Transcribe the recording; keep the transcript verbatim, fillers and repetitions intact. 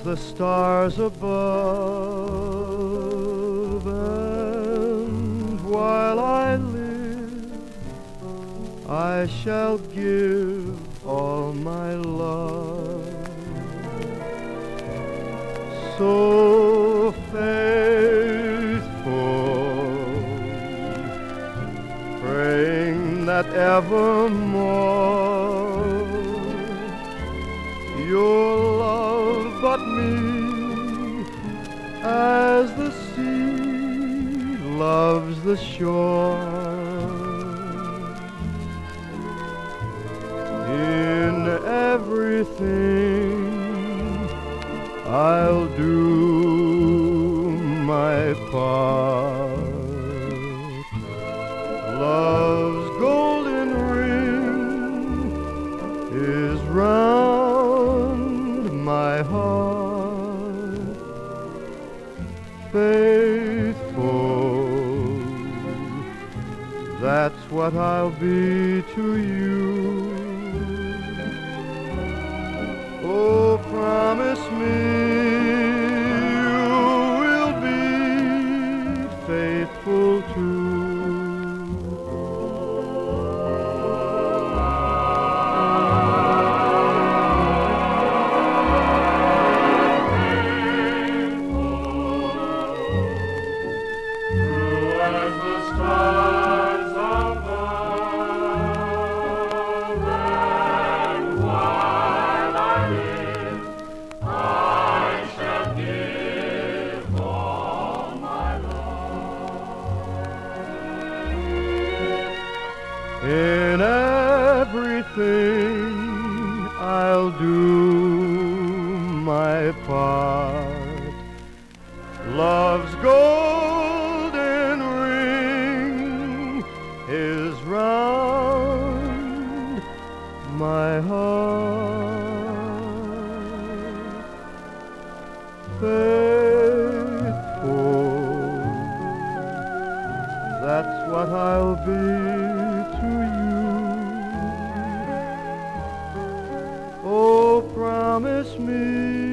the stars above, and while I live I shall give all my love. So faithful, praying that evermore your love but me, as the sea loves the shore. In everything I'll do my part. Love's golden ring is round my heart. Faithful, that's what I'll be to you. Oh, promise me you will be faithful too. In everything I'll do my part. Love's golden ring is round my heart. Faithful, that's what I'll be to you. Oh, promise me